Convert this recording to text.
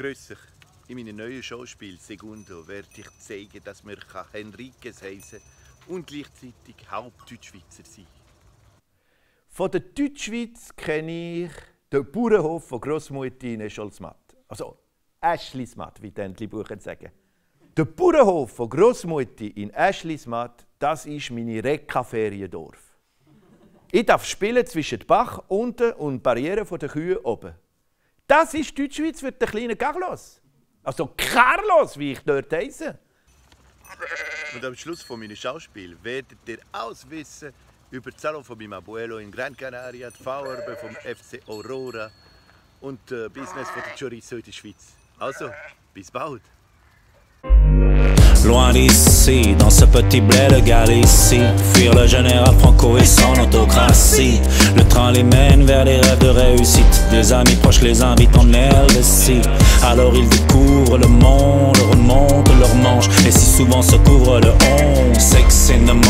Grüß dich. In meinem neuen Schauspiel Segundo werde ich zeigen, dass man Henriques heißen und gleichzeitig Hauptdeutschschweizer sein. Von der Deutschschweiz kenne ich den Bauernhof von Grossmutti in Escholzmatt. Also Äschlismatt, wie die Entlebucher sagen. Der Bauernhof von Grossmutti in Äschlismatt, das ist meine Rekka-Feriendorf. Ich darf spielen zwischen dem Bach unten und Barrieren der Kühe oben. Das ist Deutschschweiz für den kleinen Carlos. Also Carlos, wie ich dort heisse. Und am Schluss von meinem Schauspiel werdet ihr alles wissen über die Salon von meinem Abuelo in Gran Canaria, die Fahrerbe vom FC Aurora und das Business von der Chorizo in der Schweiz. Also, bis bald! Loin d'ici, dans ce petit bled de Galicie, fuir le général Franco et son autocratie. Le train les mène vers des rêves de réussite. Des amis proches les invitent en LDC. Alors ils découvrent le monde, remontent leurs manches et si souvent se couvrent le 11. Sex in the